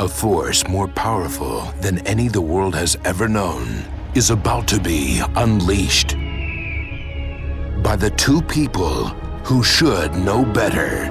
A force more powerful than any the world has ever known is about to be unleashed by the two people who should know better.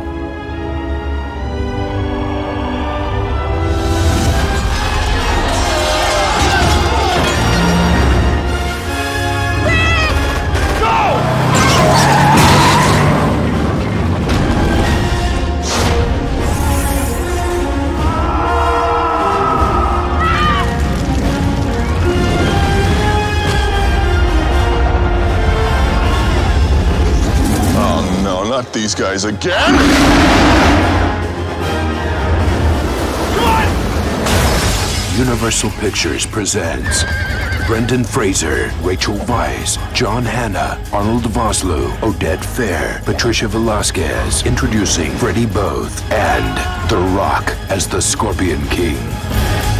Not these guys again! Universal Pictures presents Brendan Fraser, Rachel Weisz, John Hannah, Arnold Vosloo, Odette Fair, Patricia Velasquez, introducing Freddie Both and The Rock as the Scorpion King.